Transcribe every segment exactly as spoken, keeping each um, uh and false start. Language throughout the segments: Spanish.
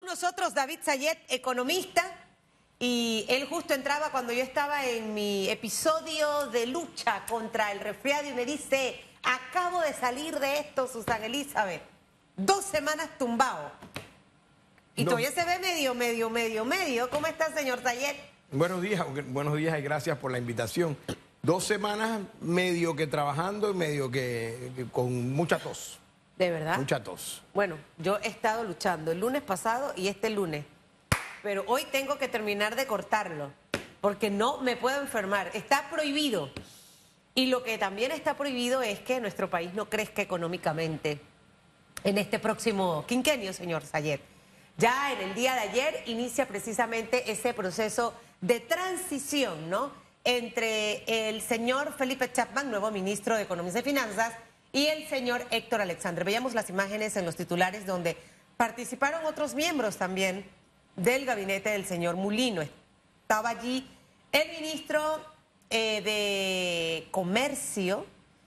nosotros David Sayet, economista, y él justo entraba cuando yo estaba en mi episodio de lucha contra el resfriado y me dice, acabo de salir de esto, Susana Elizabeth, dos semanas tumbado. Y no. Todavía se ve medio, medio, medio, medio. ¿Cómo está, señor Sayet? Buenos días, buenos días y gracias por la invitación. Dos semanas medio que trabajando y medio que, que con mucha tos. ¿De verdad? Mucha tos. Bueno, yo he estado luchando el lunes pasado y este lunes, pero hoy tengo que terminar de cortarlo, porque no me puedo enfermar. Está prohibido. Y lo que también está prohibido es que nuestro país no crezca económicamente en este próximo quinquenio, señor Sayet. Ya en el día de ayer inicia precisamente ese proceso de transición, ¿no?, entre el señor Felipe Chapman, nuevo ministro de Economía y Finanzas, y el señor Héctor Alexandre. Veíamos las imágenes en los titulares donde participaron otros miembros también del gabinete del señor Mulino. Estaba allí el ministro eh, de Comercio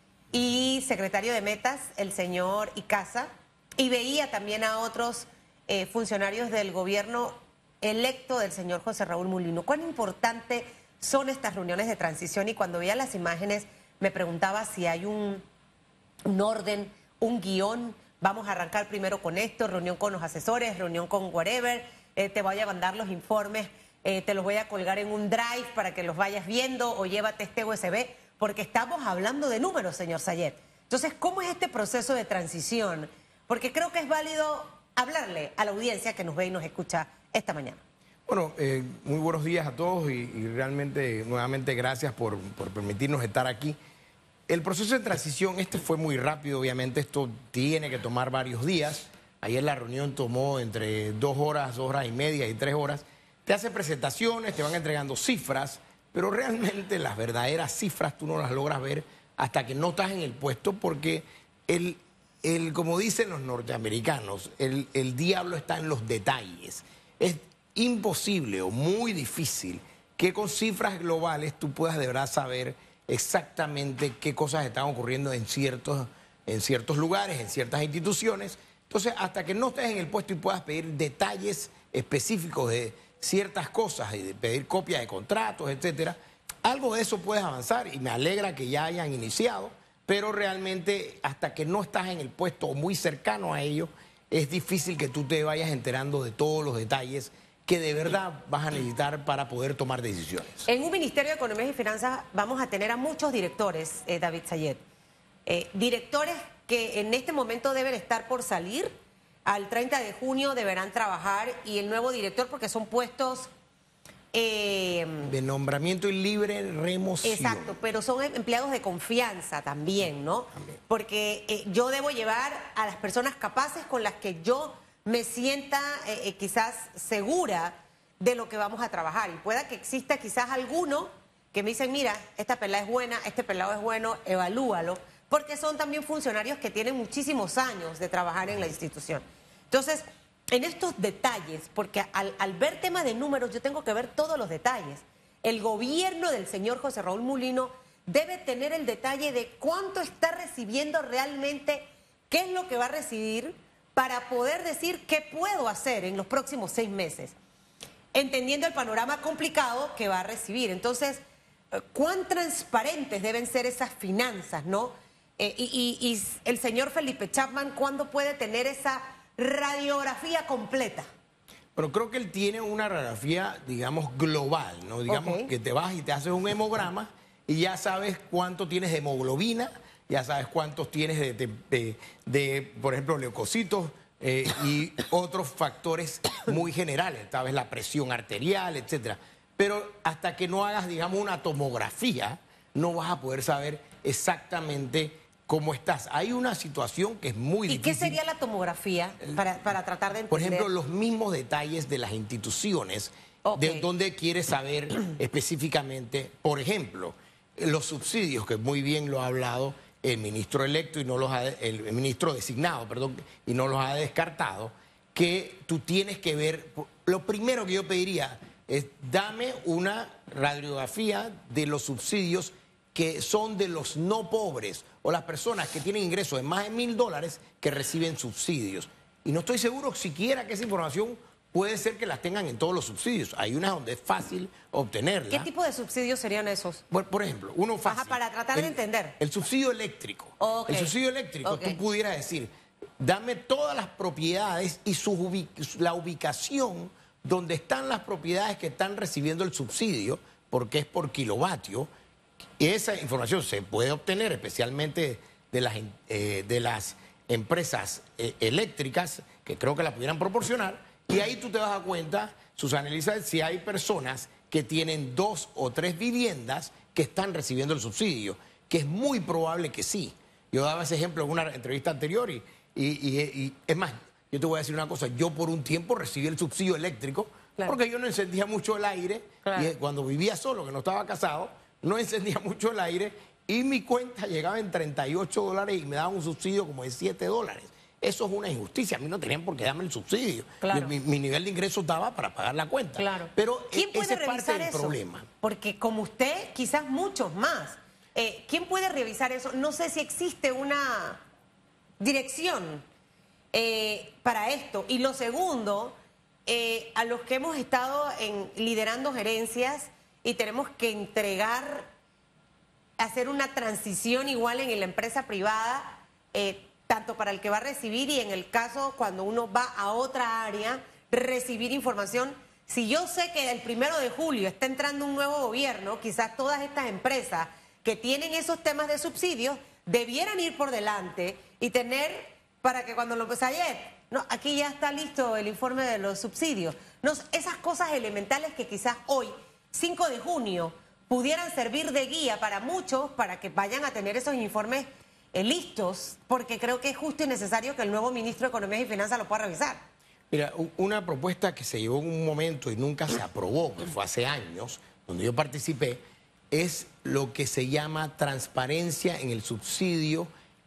y secretario de Metas, el señor Icaza, y veía también a otros eh, funcionarios del gobierno electo del señor José Raúl Mulino. ¿Cuán importante son estas reuniones de transición? Y cuando veía las imágenes me preguntaba si hay un, un orden, un guión. Vamos a arrancar primero con esto, reunión con los asesores, reunión con whatever, eh, te voy a mandar los informes, eh, te los voy a colgar en un drive para que los vayas viendo o llévate este U S B, porque estamos hablando de números, señor Sayet. Entonces, ¿cómo es este proceso de transición? Porque creo que es válido hablarle a la audiencia que nos ve y nos escucha esta mañana. Bueno, eh, muy buenos días a todos y, y realmente, nuevamente, gracias por, por permitirnos estar aquí. El proceso de transición, este fue muy rápido, obviamente, esto tiene que tomar varios días. Ayer la reunión tomó entre dos horas, dos horas y media y tres horas. Te hacen presentaciones, te van entregando cifras, pero realmente las verdaderas cifras tú no las logras ver hasta que no estás en el puesto, porque el, el como dicen los norteamericanos, el, el diablo está en los detalles. Es imposible o muy difícil que con cifras globales tú puedas de verdad saber exactamente qué cosas están ocurriendo en ciertos, en ciertos lugares, en ciertas instituciones. Entonces, hasta que no estés en el puesto y puedas pedir detalles específicos de ciertas cosas y de pedir copias de contratos, etcétera, algo de eso puedes avanzar y me alegra que ya hayan iniciado, pero realmente hasta que no estás en el puesto o muy cercano a ello, es difícil que tú te vayas enterando de todos los detalles que de verdad vas a necesitar para poder tomar decisiones. En un Ministerio de Economía y Finanzas vamos a tener a muchos directores, eh, David Sayet. Eh, directores que en este momento deben estar por salir, al treinta de junio deberán trabajar, y el nuevo director, porque son puestos Eh, de nombramiento y libre remoción. Exacto, pero son empleados de confianza también, ¿no? También. Porque eh, yo debo llevar a las personas capaces con las que yo me sienta eh, eh, quizás segura de lo que vamos a trabajar. Y pueda que exista quizás alguno que me dicen, mira, esta pelada es buena, este pelado es bueno, evalúalo, porque son también funcionarios que tienen muchísimos años de trabajar en la institución. Entonces, en estos detalles, porque al, al ver temas de números yo tengo que ver todos los detalles. El gobierno del señor José Raúl Mulino debe tener el detalle de cuánto está recibiendo realmente, qué es lo que va a recibir, para poder decir qué puedo hacer en los próximos seis meses, entendiendo el panorama complicado que va a recibir. Entonces, cuán transparentes deben ser esas finanzas, ¿no? Eh, y, y, y el señor Felipe Chapman, ¿cuándo puede tener esa radiografía completa? Pero creo que él tiene una radiografía, digamos, global, ¿no? Digamos, okay, que te vas y te haces un hemograma y ya sabes cuánto tienes de hemoglobina, ya sabes cuántos tienes de, de, de, de por ejemplo, leucocitos eh, y otros factores muy generales, sabes la presión arterial, etcétera. Pero hasta que no hagas, digamos, una tomografía, no vas a poder saber exactamente cómo estás. Hay una situación que es muy ¿Y difícil. qué sería la tomografía para, para tratar de entender? Por ejemplo, los mismos detalles de las instituciones, okay, de donde quieres saber específicamente, por ejemplo, los subsidios, que muy bien lo ha hablado el ministro electo y no los ha, el ministro designado, perdón, y no los ha descartado, que tú tienes que ver. Lo primero que yo pediría es dame una radiografía de los subsidios que son de los no pobres o las personas que tienen ingresos de más de mil dólares que reciben subsidios. Y no estoy seguro siquiera que esa información puede ser que las tengan en todos los subsidios. Hay unas donde es fácil obtenerlas. ¿Qué tipo de subsidios serían esos? Por, por ejemplo, uno fácil. Ajá, para tratar el, de entender. El subsidio eléctrico. Okay. El subsidio eléctrico, Okay. tú pudieras decir, dame todas las propiedades y su ubi la ubicación donde están las propiedades que están recibiendo el subsidio, porque es por kilovatio. Y esa información se puede obtener especialmente de las, eh, de las empresas eh, eléctricas, que creo que la pudieran proporcionar, y ahí tú te vas a dar cuenta, Susana Elizabeth, si hay personas que tienen dos o tres viviendas que están recibiendo el subsidio, que es muy probable que sí. Yo daba ese ejemplo en una entrevista anterior y, y, y, y es más, yo te voy a decir una cosa, yo por un tiempo recibí el subsidio eléctrico, claro, porque yo no encendía mucho el aire, claro, y cuando vivía solo, que no estaba casado, no encendía mucho el aire y mi cuenta llegaba en treinta y ocho dólares y me daban un subsidio como de siete dólares. Eso es una injusticia. A mí no tenían por qué darme el subsidio. Claro. Mi, mi nivel de ingresos daba para pagar la cuenta. Claro. Pero ¿quién puede ese es revisar parte del eso? problema. Porque como usted, quizás muchos más. Eh, ¿Quién puede revisar eso? No sé si existe una dirección eh, para esto. Y lo segundo, eh, a los que hemos estado en, liderando gerencias y tenemos que entregar, hacer una transición igual en la empresa privada, eh, tanto para el que va a recibir y en el caso cuando uno va a otra área, recibir información. Si yo sé que el primero de julio está entrando un nuevo gobierno, quizás todas estas empresas que tienen esos temas de subsidios debieran ir por delante y tener, para que cuando lo pues ayer, no, aquí ya está listo el informe de los subsidios. No, esas cosas elementales que quizás hoy, cinco de junio, pudieran servir de guía para muchos, para que vayan a tener esos informes Eh, listos, porque creo que es justo y necesario que el nuevo ministro de Economía y Finanzas lo pueda revisar. Mira, una propuesta que se llevó en un momento y nunca se aprobó, que fue hace años, donde yo participé, es lo que se llama transparencia en el subsidio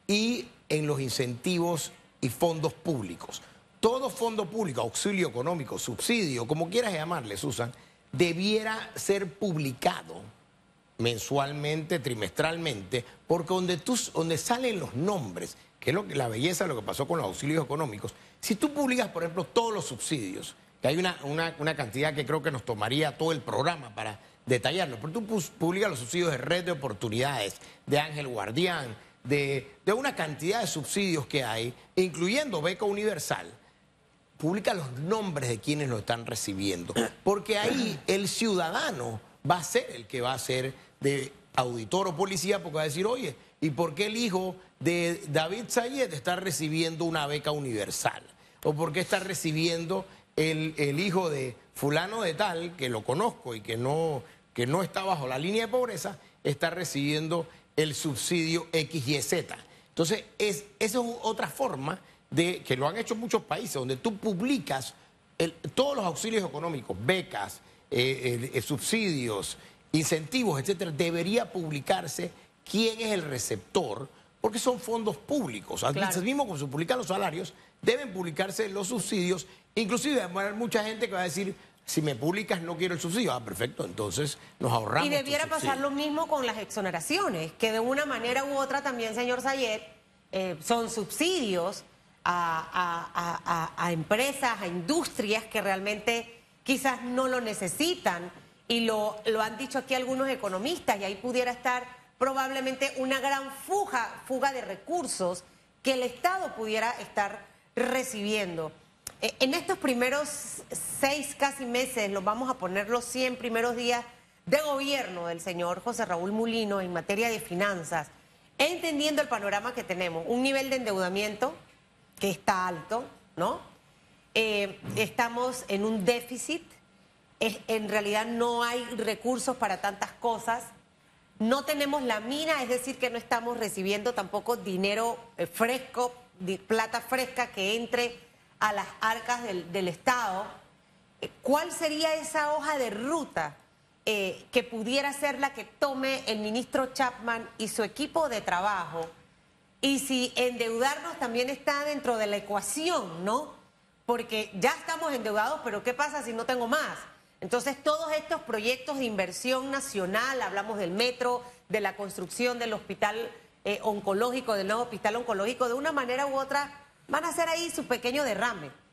y en los incentivos y fondos públicos. Todo fondo público, auxilio económico, subsidio, como quieras llamarle, Susan, debiera ser publicado mensualmente, trimestralmente, porque donde, tú, donde salen los nombres, que es lo que, la belleza de lo que pasó con los auxilios económicos, si tú publicas, por ejemplo, todos los subsidios, que hay una, una, una cantidad que creo que nos tomaría todo el programa para detallarlo, pero tú publicas los subsidios de Red de Oportunidades, de Ángel Guardián, de, de una cantidad de subsidios que hay, incluyendo Beca Universal, publica los nombres de quienes lo están recibiendo, porque ahí el ciudadano va a ser el que va a ser de auditor o policía, porque va a decir, oye, ¿y por qué el hijo de David Sayed está recibiendo una beca universal? ¿O por qué está recibiendo el, el hijo de fulano de tal, que lo conozco y que no, que no está bajo la línea de pobreza, está recibiendo el subsidio X Y Z? Entonces, es, esa es otra forma de que lo han hecho muchos países, donde tú publicas el, todos los auxilios económicos, becas, Eh, eh, subsidios, incentivos, etcétera, debería publicarse quién es el receptor, porque son fondos públicos. Al claro. mismo como se publican los salarios, deben publicarse los subsidios. Inclusive va a haber mucha gente que va a decir, si me publicas no quiero el subsidio. Ah, perfecto, entonces nos ahorramos. Y debiera pasar lo mismo con las exoneraciones, que de una manera u otra también, señor Sayed, eh, son subsidios a, a, a, a empresas, a industrias que realmente quizás no lo necesitan, y lo, lo han dicho aquí algunos economistas, y ahí pudiera estar probablemente una gran fuga, fuga de recursos que el Estado pudiera estar recibiendo. Eh, en estos primeros seis casi meses, los vamos a poner los cien primeros días de gobierno del señor José Raúl Mulino en materia de finanzas, entendiendo el panorama que tenemos, un nivel de endeudamiento que está alto, ¿no? Eh, estamos en un déficit, es, en realidad no hay recursos para tantas cosas, no tenemos la mina, es decir, que no estamos recibiendo tampoco dinero eh, fresco, de, plata fresca que entre a las arcas del, del Estado. Eh, ¿Cuál sería esa hoja de ruta eh, que pudiera ser la que tome el ministro Chapman y su equipo de trabajo? Y si endeudarnos también está dentro de la ecuación, ¿no? Porque ya estamos endeudados, pero ¿qué pasa si no tengo más? Entonces, todos estos proyectos de inversión nacional, hablamos del metro, de la construcción del hospital eh, oncológico, del nuevo hospital oncológico, de una manera u otra, van a hacer ahí su pequeño derrame.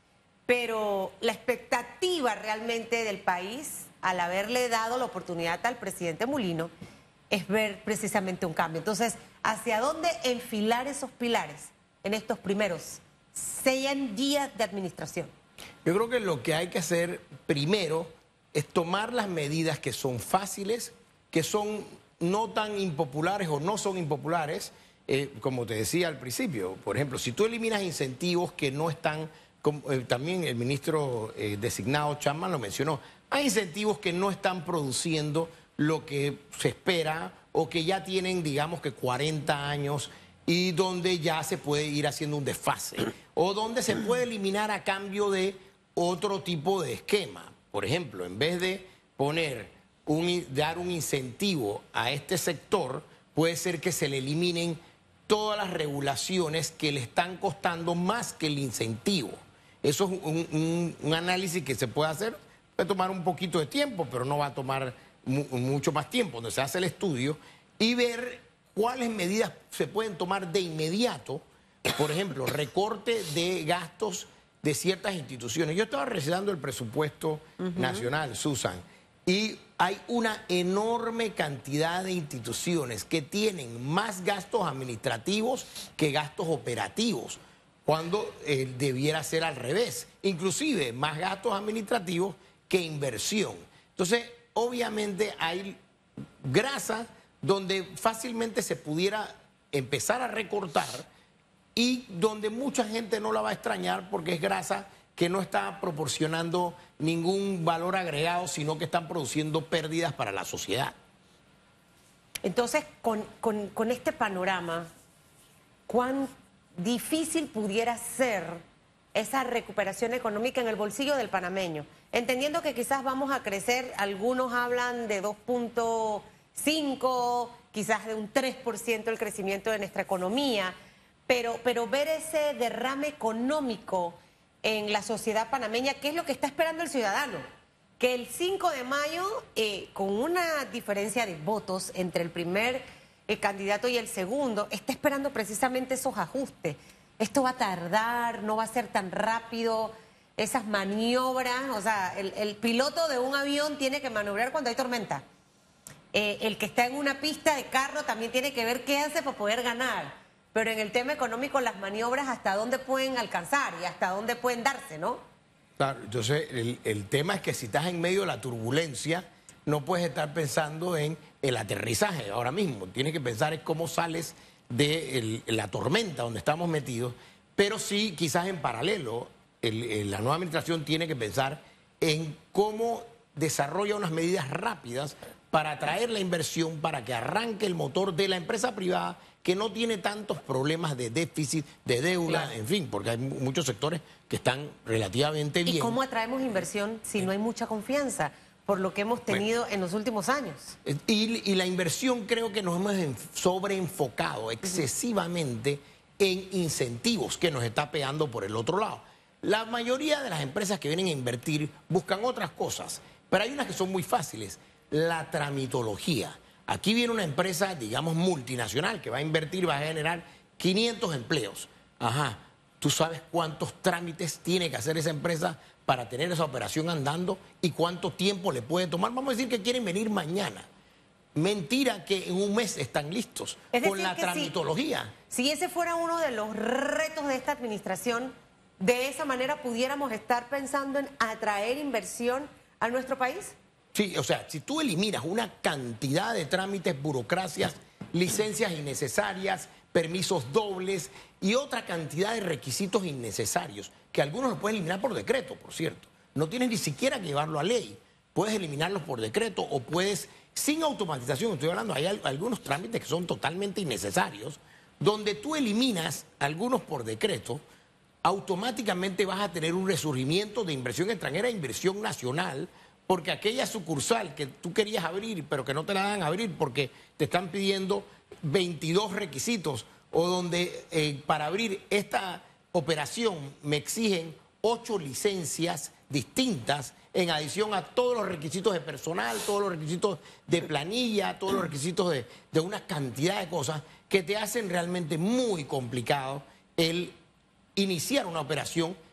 pero la expectativa realmente del país, al haberle dado la oportunidad al presidente Mulino, es ver precisamente un cambio. Entonces, ¿hacia dónde enfilar esos pilares en estos primeros cien días de administración? Yo creo que lo que hay que hacer primero es tomar las medidas que son fáciles, que son no tan impopulares o no son impopulares, eh, como te decía al principio. Por ejemplo, si tú eliminas incentivos que no están, como, eh, también el ministro eh, designado Chapman lo mencionó, hay incentivos que no están produciendo lo que se espera o que ya tienen, digamos que cuarenta años y donde ya se puede ir haciendo un desfase o donde se puede eliminar a cambio de otro tipo de esquema. Por ejemplo, en vez de poner un, dar un incentivo a este sector, puede ser que se le eliminen todas las regulaciones que le están costando más que el incentivo. Eso es un, un, un análisis que se puede hacer, puede tomar un poquito de tiempo, pero no va a tomar mu mucho más tiempo, donde se hace el estudio y ver cuáles medidas se pueden tomar de inmediato. Por ejemplo, recorte de gastos de ciertas instituciones. Yo estaba revisando el presupuesto uh-huh. nacional, Susan, y hay una enorme cantidad de instituciones que tienen más gastos administrativos que gastos operativos, cuando eh, debiera ser al revés. Inclusive más gastos administrativos que inversión. Entonces, obviamente hay grasa donde fácilmente se pudiera empezar a recortar y donde mucha gente no la va a extrañar porque es grasa que no está proporcionando ningún valor agregado, sino que están produciendo pérdidas para la sociedad. Entonces, con, con, con este panorama, ¿cuán difícil pudiera ser esa recuperación económica en el bolsillo del panameño? Entendiendo que quizás vamos a crecer, algunos hablan de dos punto cinco, quizás de un tres por ciento el crecimiento de nuestra economía, pero, pero ver ese derrame económico en la sociedad panameña, ¿qué es lo que está esperando el ciudadano? Que el cinco de mayo, eh, con una diferencia de votos entre el primer eh, candidato y el segundo, está esperando precisamente esos ajustes. Esto va a tardar, no va a ser tan rápido, esas maniobras, o sea, el, el piloto de un avión tiene que maniobrar cuando hay tormenta. Eh, el que está en una pista de carro también tiene que ver qué hace para poder ganar. Pero en el tema económico, las maniobras, hasta dónde pueden alcanzar y hasta dónde pueden darse, ¿no? Claro, entonces el, el tema es que si estás en medio de la turbulencia, no puedes estar pensando en el aterrizaje ahora mismo. Tienes que pensar en cómo sales de el, la tormenta donde estamos metidos, pero sí, quizás en paralelo, el, el, la nueva administración tiene que pensar en cómo desarrolla unas medidas rápidas para atraer la inversión, para que arranque el motor de la empresa privada que no tiene tantos problemas de déficit, de deuda, claro. En fin, porque hay muchos sectores que están relativamente bien. ¿Y cómo atraemos inversión si no hay mucha confianza? Por lo que hemos tenido bueno, en los últimos años. Y, y la inversión creo que nos hemos sobreenfocado excesivamente uh-huh. en incentivos que nos está pegando por el otro lado. La mayoría de las empresas que vienen a invertir buscan otras cosas, pero hay unas que son muy fáciles. La tramitología. Aquí viene una empresa, digamos, multinacional que va a invertir, va a generar quinientos empleos. Ajá, ¿tú sabes cuántos trámites tiene que hacer esa empresa para tener esa operación andando y cuánto tiempo le puede tomar? Vamos a decir que quieren venir mañana. Mentira que en un mes están listos con la tramitología. Si, si ese fuera uno de los retos de esta administración, de esa manera pudiéramos estar pensando en atraer inversión a nuestro país. Sí, o sea, si tú eliminas una cantidad de trámites, burocracias, licencias innecesarias, permisos dobles y otra cantidad de requisitos innecesarios, que algunos los puedes eliminar por decreto, por cierto. No tienes ni siquiera que llevarlo a ley. Puedes eliminarlos por decreto o puedes, sin automatización, estoy hablando, hay algunos trámites que son totalmente innecesarios, donde tú eliminas algunos por decreto, automáticamente vas a tener un resurgimiento de inversión extranjera e inversión nacional, porque aquella sucursal que tú querías abrir, pero que no te la dan a abrir porque te están pidiendo veintidós requisitos, o donde eh, para abrir esta operación me exigen ocho licencias distintas, en adición a todos los requisitos de personal, todos los requisitos de planilla, todos los requisitos de, de una cantidad de cosas que te hacen realmente muy complicado el iniciar una operación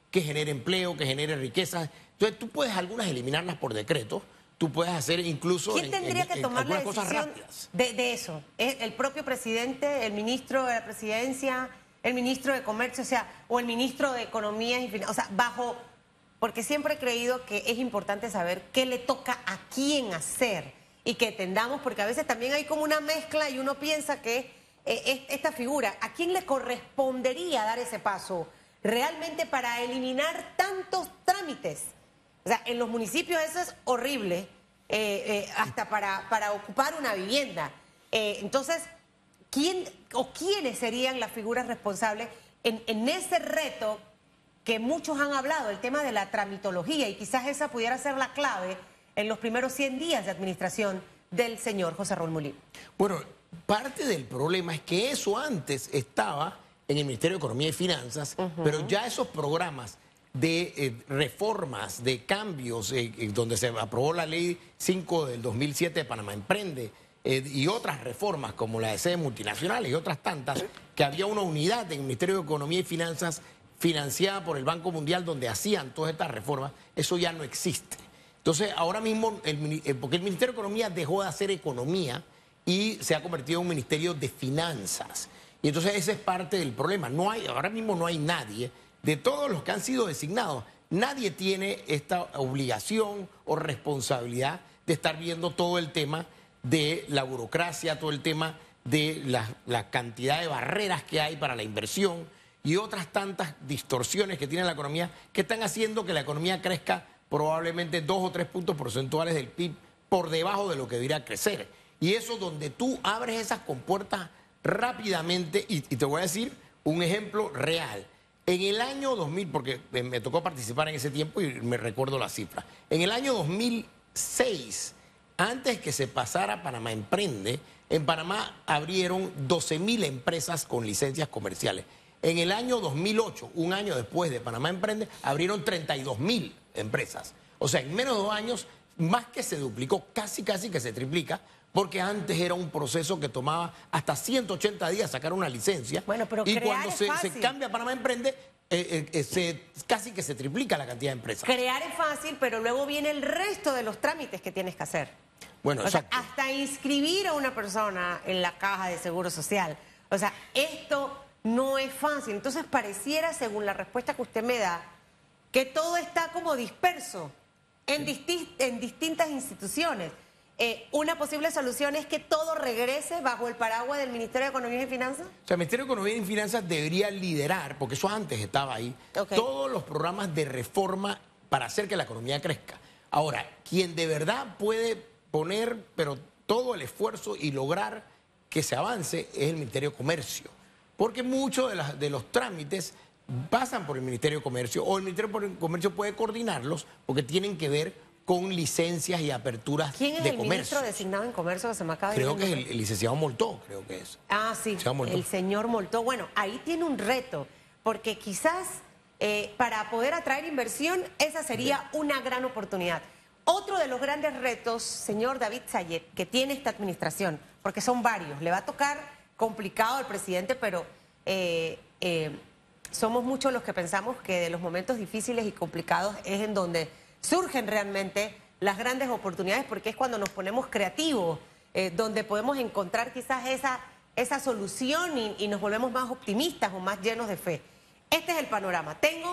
que genere empleo, que genere riqueza. Entonces tú puedes algunas eliminarlas por decreto, tú puedes hacer incluso ¿Quién en, tendría en, que en tomar la algunas cosas decisión rápidas. de, de eso? ¿Es el propio presidente, el ministro de la presidencia, el ministro de comercio, o sea, o el ministro de economía y finanzas? O sea, bajo, porque siempre he creído que es importante saber qué le toca a quién hacer y que entendamos, porque a veces también hay como una mezcla y uno piensa que eh, esta figura, ¿a quién le correspondería dar ese paso realmente para eliminar tantos trámites? O sea, en los municipios eso es horrible, eh, eh, hasta para, para ocupar una vivienda. Eh, entonces, ¿quién o quiénes serían las figuras responsables en, en ese reto que muchos han hablado, el tema de la tramitología? Y quizás esa pudiera ser la clave en los primeros cien días de administración del señor José Raúl Mulino. Bueno, parte del problema es que eso antes estaba en el Ministerio de Economía y Finanzas, uh-huh. pero ya esos programas de eh, reformas, de cambios, eh, eh, donde se aprobó la ley cinco del dos mil siete de Panamá Emprende, eh, y otras reformas como la de sedes multinacionales y otras tantas, que había una unidad en el Ministerio de Economía y Finanzas financiada por el Banco Mundial donde hacían todas estas reformas, eso ya no existe. Entonces, ahora mismo, el, eh, porque el Ministerio de Economía dejó de hacer economía y se ha convertido en un Ministerio de Finanzas. Y entonces ese es parte del problema. No hay, ahora mismo no hay nadie, de todos los que han sido designados, nadie tiene esta obligación o responsabilidad de estar viendo todo el tema de la burocracia, todo el tema de la, la cantidad de barreras que hay para la inversión y otras tantas distorsiones que tiene la economía que están haciendo que la economía crezca probablemente dos o tres puntos porcentuales del P I B por debajo de lo que debería crecer. Y eso donde tú abres esas compuertas rápidamente, y, y te voy a decir un ejemplo real. En el año dos mil, porque me tocó participar en ese tiempo y me recuerdo la cifra, en el año dos mil seis, antes que se pasara Panamá Emprende, en Panamá abrieron doce mil empresas con licencias comerciales. En el año dos mil ocho, un año después de Panamá Emprende, abrieron treinta y dos mil empresas. O sea, en menos de dos años, más que se duplicó, casi casi que se triplica, porque antes era un proceso que tomaba hasta ciento ochenta días sacar una licencia. Bueno, pero y crear cuando es se, fácil. se cambia a Panamá Emprende, eh, eh, se, casi que se triplica la cantidad de empresas. Crear es fácil, pero luego viene el resto de los trámites que tienes que hacer. Bueno, o sea, exacto. hasta inscribir a una persona en la caja de seguro social. O sea, esto no es fácil. Entonces pareciera, según la respuesta que usted me da, que todo está como disperso en, disti en distintas instituciones. Eh, una posible solución es que todo regrese bajo el paraguas del Ministerio de Economía y Finanzas. O sea, el Ministerio de Economía y Finanzas debería liderar, porque eso antes estaba ahí, okay. todos los programas de reforma para hacer que la economía crezca. Ahora, quien de verdad puede poner, pero todo el esfuerzo y lograr que se avance es el Ministerio de Comercio, porque muchos de, las, de los trámites pasan por el Ministerio de Comercio, o el Ministerio de Comercio puede coordinarlos porque tienen que ver con licencias y aperturas de comercio. ¿Quién es el ministro designado en comercio que se me acaba de Creo que es el, el licenciado Moltó, creo que es. Ah, sí, el señor Moltó. Bueno, ahí tiene un reto, porque quizás eh, para poder atraer inversión, esa sería Bien. una gran oportunidad. Otro de los grandes retos, señor David Sayet, que tiene esta administración, porque son varios, le va a tocar complicado al presidente, pero eh, eh, somos muchos los que pensamos que de los momentos difíciles y complicados es en donde surgen realmente las grandes oportunidades, porque es cuando nos ponemos creativos, eh, donde podemos encontrar quizás esa, esa solución y, y nos volvemos más optimistas o más llenos de fe. Este es el panorama. Tengo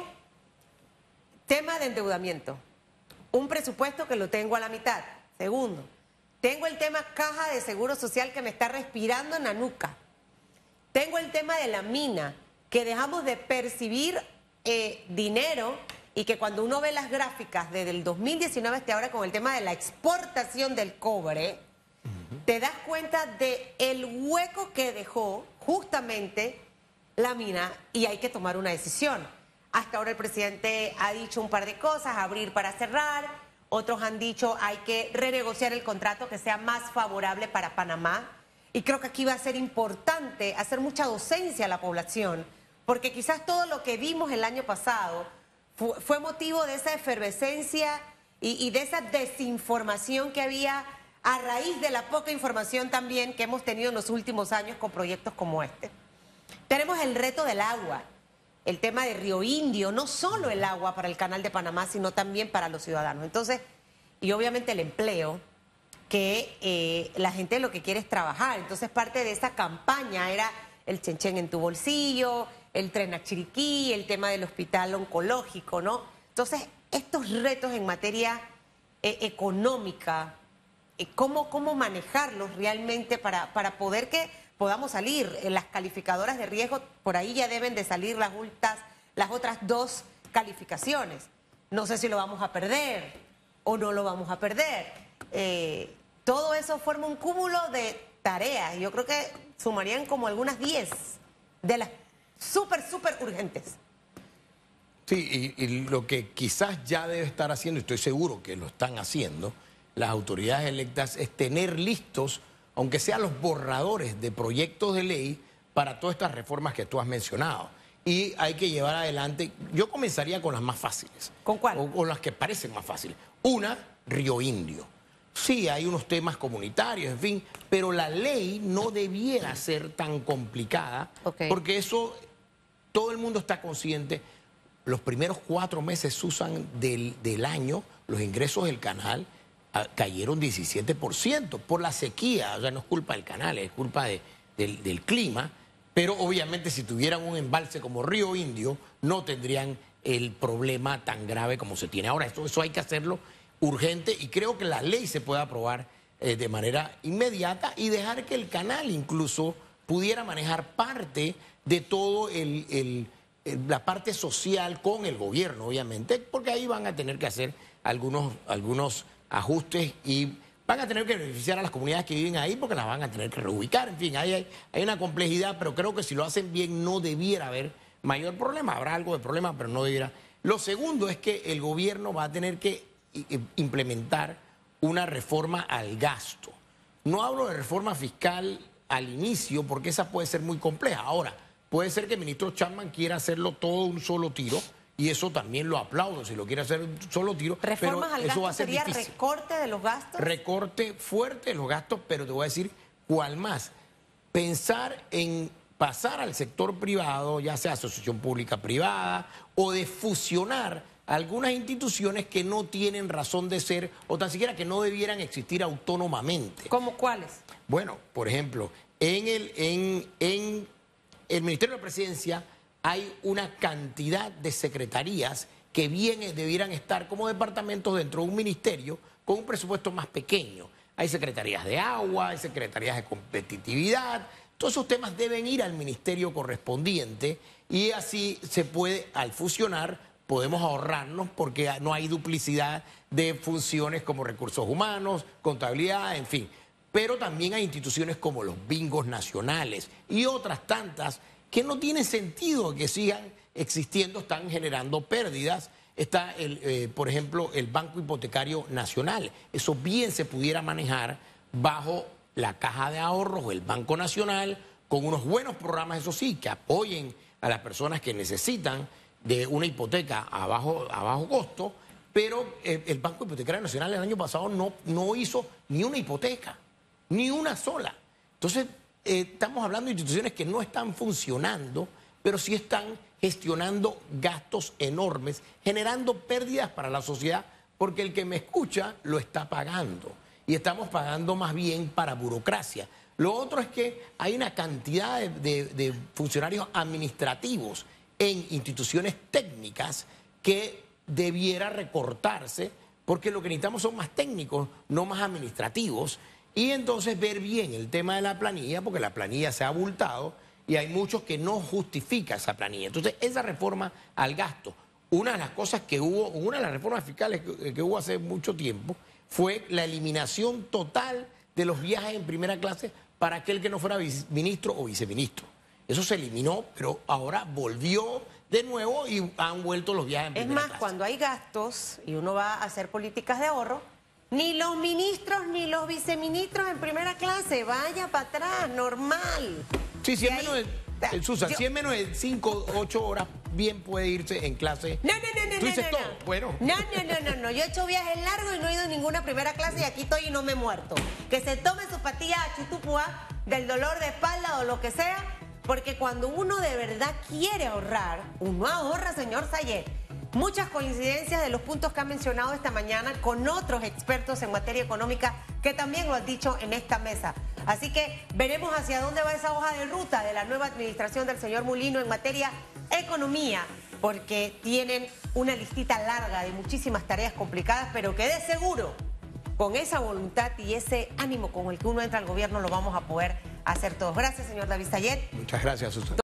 tema de endeudamiento, un presupuesto que lo tengo a la mitad. Segundo, tengo el tema caja de seguro social que me está respirando en la nuca. Tengo el tema de la mina, que dejamos de percibir eh, dinero, y que cuando uno ve las gráficas desde el dos mil diecinueve hasta ahora con el tema de la exportación del cobre, uh-huh. te das cuenta de el hueco que dejó justamente la mina y hay que tomar una decisión. Hasta ahora el presidente ha dicho un par de cosas, abrir para cerrar, otros han dicho hay que renegociar el contrato que sea más favorable para Panamá, y creo que aquí va a ser importante hacer mucha docencia a la población, porque quizás todo lo que vimos el año pasado fue motivo de esa efervescencia y, y de esa desinformación que había a raíz de la poca información también que hemos tenido en los últimos años con proyectos como este. Tenemos el reto del agua. el tema de Río Indio, no solo el agua para el Canal de Panamá, sino también para los ciudadanos. Entonces, y obviamente el empleo, que eh, la gente lo que quiere es trabajar. Entonces, parte de esa campaña era el chenchen en tu bolsillo, el tren a Chiriquí, el tema del hospital oncológico, ¿no? Entonces, estos retos en materia eh, económica, eh, ¿cómo, cómo manejarlos realmente para, para poder que podamos salir? En las calificadoras de riesgo, por ahí ya deben de salir las, ultas, las otras dos calificaciones. No sé si lo vamos a perder o no lo vamos a perder. Eh, todo eso forma un cúmulo de tareas. Yo creo que sumarían como algunas diez de las súper, súper urgentes. Sí, y, y lo que quizás ya debe estar haciendo, y estoy seguro que lo están haciendo, las autoridades electas, es tener listos, aunque sean los borradores de proyectos de ley para todas estas reformas que tú has mencionado. Y hay que llevar adelante, yo comenzaría con las más fáciles. ¿Con cuál? O con las que parecen más fáciles. Una, Río Indio. Sí, hay unos temas comunitarios, en fin, pero la ley no debiera ser tan complicada, okay, porque eso, todo el mundo está consciente. Los primeros cuatro meses usan del, del año, los ingresos del canal a, cayeron diecisiete por ciento por la sequía. O sea, no es culpa del canal, es culpa de, del, del clima. Pero obviamente si tuvieran un embalse como Río Indio, no tendrían el problema tan grave como se tiene ahora. Eso, eso hay que hacerlo urgente y creo que la ley se puede aprobar eh, de manera inmediata y dejar que el canal incluso pudiera manejar parte de todo el... el la parte social con el gobierno, obviamente, porque ahí van a tener que hacer algunos, algunos ajustes y van a tener que beneficiar a las comunidades que viven ahí porque las van a tener que reubicar. En fin, ahí hay, hay una complejidad, pero creo que si lo hacen bien no debiera haber mayor problema. Habrá algo de problema, pero no debiera. Lo segundo es que el gobierno va a tener que implementar una reforma al gasto. No hablo de reforma fiscal al inicio porque esa puede ser muy compleja. Ahora, puede ser que el ministro Chapman quiera hacerlo todo un solo tiro y eso también lo aplaudo si lo quiere hacer un solo tiro. ¿Reformas pero al eso gasto va a ser sería difícil. Recorte de los gastos? Recorte fuerte de los gastos, pero te voy a decir cuál más. Pensar en pasar al sector privado, ya sea asociación pública-privada, o de fusionar algunas instituciones que no tienen razón de ser o tan siquiera que no debieran existir autónomamente. ¿Cómo cuáles? Bueno, por ejemplo, en el... En, en el Ministerio de la Presidencia hay una cantidad de secretarías que bien debieran estar como departamentos dentro de un ministerio con un presupuesto más pequeño. Hay secretarías de agua, hay secretarías de competitividad. Todos esos temas deben ir al ministerio correspondiente y así se puede, al fusionar, podemos ahorrarnos porque no hay duplicidad de funciones como recursos humanos, contabilidad, en fin. Pero también hay instituciones como los bingos nacionales y otras tantas que no tiene sentido que sigan existiendo, están generando pérdidas. Está, el, eh, por ejemplo, el Banco Hipotecario Nacional. Eso bien se pudiera manejar bajo la Caja de Ahorros o el Banco Nacional, con unos buenos programas, eso sí, que apoyen a las personas que necesitan de una hipoteca a bajo, a bajo costo, pero el, el Banco Hipotecario Nacional el año pasado no, no hizo ni una hipoteca. Ni una sola. Entonces, eh, estamos hablando de instituciones que no están funcionando, pero sí están gestionando gastos enormes, generando pérdidas para la sociedad, porque el que me escucha lo está pagando. Y estamos pagando más bien para burocracia. Lo otro es que hay una cantidad de, de, de funcionarios administrativos en instituciones técnicas que debiera recortarse, porque lo que necesitamos son más técnicos, no más administrativos. Y entonces ver bien el tema de la planilla, porque la planilla se ha abultado y hay muchos que no justifica esa planilla. Entonces, esa reforma al gasto, una de las cosas que hubo, una de las reformas fiscales que, que hubo hace mucho tiempo, fue la eliminación total de los viajes en primera clase para aquel que no fuera ministro o viceministro. Eso se eliminó, pero ahora volvió de nuevo y han vuelto los viajes en primera clase. Es más, cuando hay gastos y uno va a hacer políticas de ahorro, ni los ministros ni los viceministros en primera clase, vaya para atrás, normal. Sí, si Y es menos de, eh, Susan, yo- si es menos de cinco, ocho horas, bien puede irse en clase. No, no, no, no, ¿Tú no, dices no, todo? no. Bueno. No, no, no, no, no. Yo he hecho viajes largos y no he ido a ninguna primera clase y aquí estoy y no me he muerto. Que se tome su pastilla chutupua del dolor de espalda o lo que sea porque cuando uno de verdad quiere ahorrar, uno ahorra, señor Sayet. Muchas coincidencias de los puntos que ha mencionado esta mañana con otros expertos en materia económica que también lo han dicho en esta mesa. Así que veremos hacia dónde va esa hoja de ruta de la nueva administración del señor Mulino en materia economía, porque tienen una listita larga de muchísimas tareas complicadas, pero que de seguro, con esa voluntad y ese ánimo con el que uno entra al gobierno, lo vamos a poder hacer todos. Gracias, señor David Sayet. Muchas gracias, Susana.